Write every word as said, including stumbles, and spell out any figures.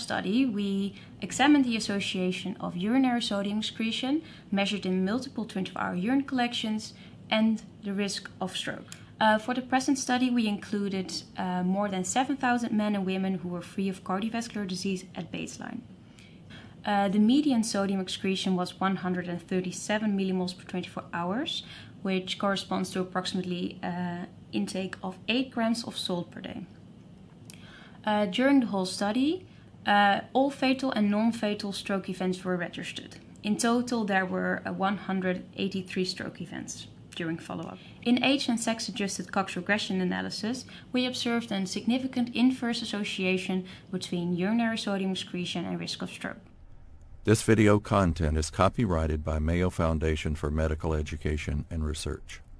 study, we examined the association of urinary sodium excretion measured in multiple twenty-four hour urine collections and the risk of stroke. Uh, for the present study, we included uh, more than seven thousand men and women who were free of cardiovascular disease at baseline. Uh, the median sodium excretion was one hundred thirty-seven millimoles per twenty-four hours, which corresponds to approximately uh, intake of eight grams of salt per day. Uh, during the whole study, uh, all fatal and non-fatal stroke events were registered. In total, there were uh, one hundred eighty-three stroke events during follow-up. In age and sex-adjusted Cox regression analysis, we observed a significant inverse association between urinary sodium excretion and risk of stroke. This video content is copyrighted by Mayo Foundation for Medical Education and Research.